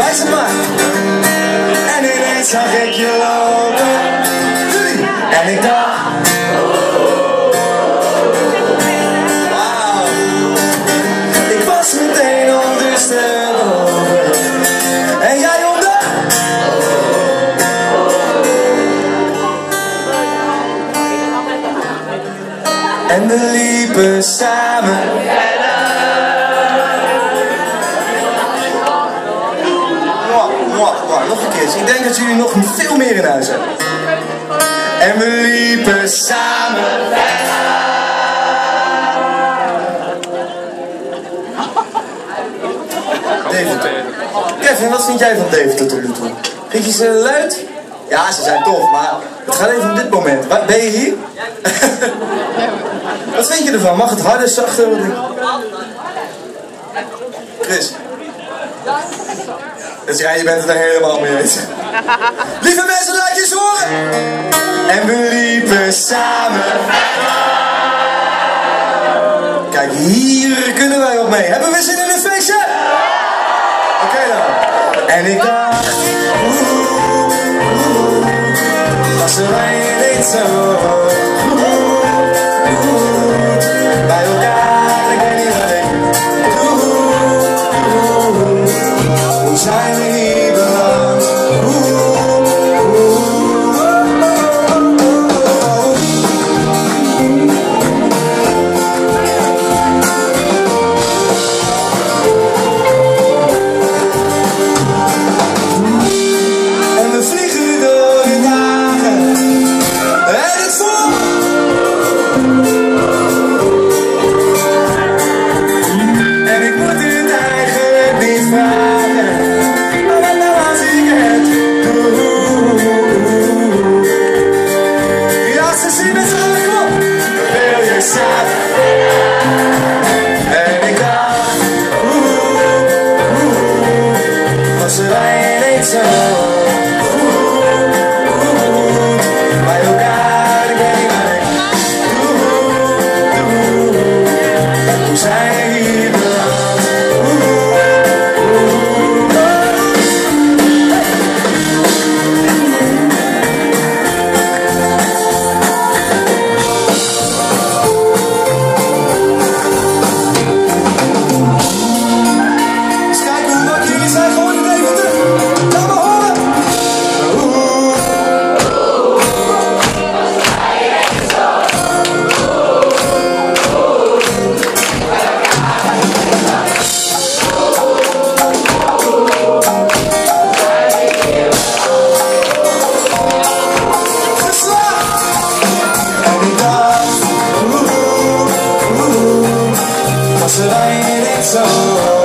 Luister maar. En ineens zag ik je lopen. En ik dacht, wauw. Ik was meteen ondersteboven. En jij onder. En we liepen samen. Nog een keer. Ik denk dat jullie nog veel meer in huis hebben. En we liepen samen verder. Deventer. Kevin, wat vind jij van Deventer tot nu toe? Vind je ze luid? Ja, ze zijn tof, maar het gaat even om dit moment. Ben je hier? Wat vind je ervan? Mag het harder, zachter? Chris? Dus ja, je bent het er helemaal mee eens. Lieve mensen, laat je eens horen! En we liepen samen. Kijk, hier kunnen wij op mee. Hebben we zin in een feestje? Oké dan. En ik dacht, was er mij niet zo bij elkaar, ik weet niet wat ik hoe zijn we hier beland? En we vliegen door de dagen en het zon. En ik moet het eigenlijk niet vragen. En ik dacht, was er eigenlijk zo bij elkaar, ik weet niet wat ik hoe zijn we hier beland? Was er eigenlijk zo